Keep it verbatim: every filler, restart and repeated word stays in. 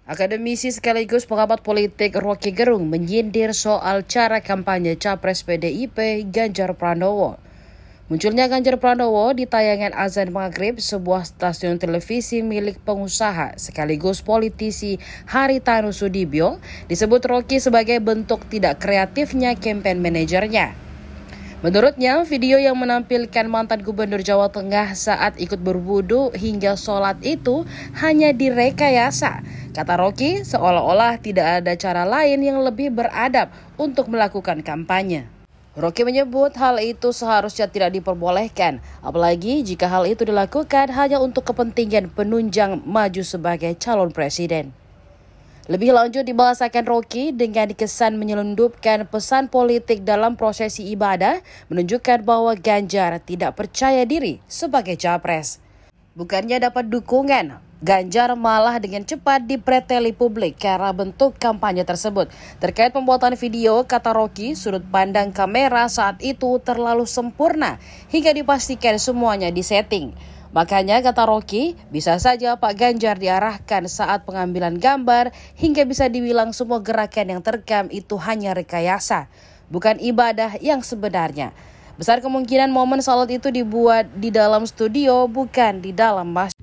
Akademisi sekaligus pengamat politik Rocky Gerung menyindir soal cara kampanye Capres P D I P Ganjar Pranowo. Munculnya Ganjar Pranowo di tayangan azan maghrib sebuah stasiun televisi milik pengusaha sekaligus politisi Haritanu Sudibyo disebut Rocky sebagai bentuk tidak kreatifnya campaign manajernya. Menurutnya, video yang menampilkan mantan gubernur Jawa Tengah saat ikut berwudu hingga sholat itu hanya direkayasa. Kata Rocky, seolah-olah tidak ada cara lain yang lebih beradab untuk melakukan kampanye. Rocky menyebut hal itu seharusnya tidak diperbolehkan, apalagi jika hal itu dilakukan hanya untuk kepentingan penunjang maju sebagai calon presiden. Lebih lanjut dibahasakan Rocky dengan kesan menyelundupkan pesan politik dalam prosesi ibadah menunjukkan bahwa Ganjar tidak percaya diri sebagai capres. Bukannya dapat dukungan, Ganjar malah dengan cepat dipreteli publik karena bentuk kampanye tersebut. Terkait pembuatan video, kata Rocky, sudut pandang kamera saat itu terlalu sempurna hingga dipastikan semuanya disetting. Makanya kata Rocky, bisa saja Pak Ganjar diarahkan saat pengambilan gambar hingga bisa dibilang semua gerakan yang terekam itu hanya rekayasa, bukan ibadah yang sebenarnya. Besar kemungkinan momen salat itu dibuat di dalam studio, bukan di dalam masjid.